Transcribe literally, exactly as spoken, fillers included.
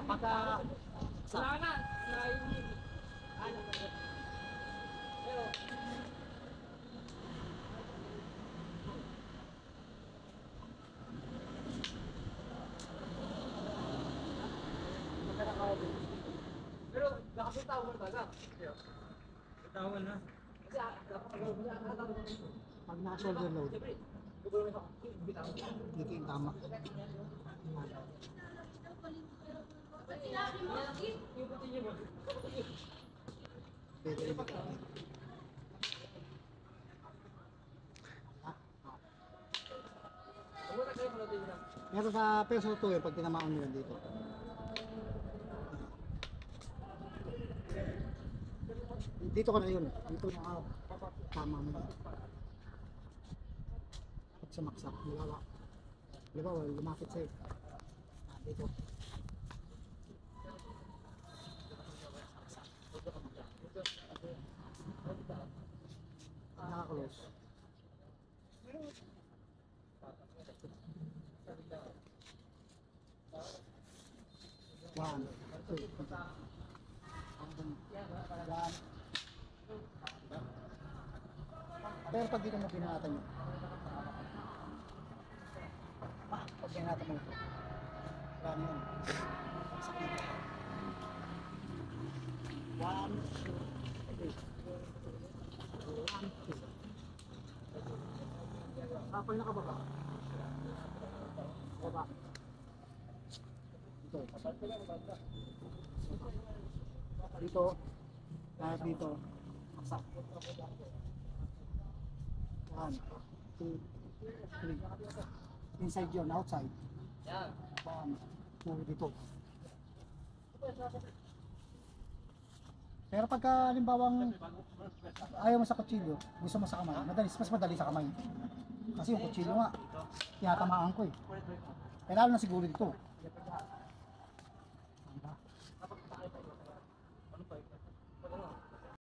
Pagka... Wala na. Naiinip. Pero... Pero nakapitaw mo talaga. Bitawan na. Kasi Pag naka-shoulder load, dito yung tama. Dito yung tama. Meron sa peso to yun pag tinamaan nyo dito. Dito ka na yun. Dito na tama mo na. At sumaksak. Libawa. Libawa, lumapit sa'yo. Ah, dito. Nakaklose. One, two, one. Pero pag dito mo pinangatan nyo, ah, pag pinangatan mo ito, wala na yun. Sakit. One, two, three. One, two. Ah, pag nakababa. Baba. Ito. Dito. Lahat dito. Saksak. One, two, three. Inside yun, outside. One, two, dito. Pero pagka halimbawang ayaw mo sa kutsilyo, gusto mo sa kamay, madali, mas madali sa kamay. Kasi yung kutsilyo nga, tinatamaan ko eh. Kaya lalo na siguro dito.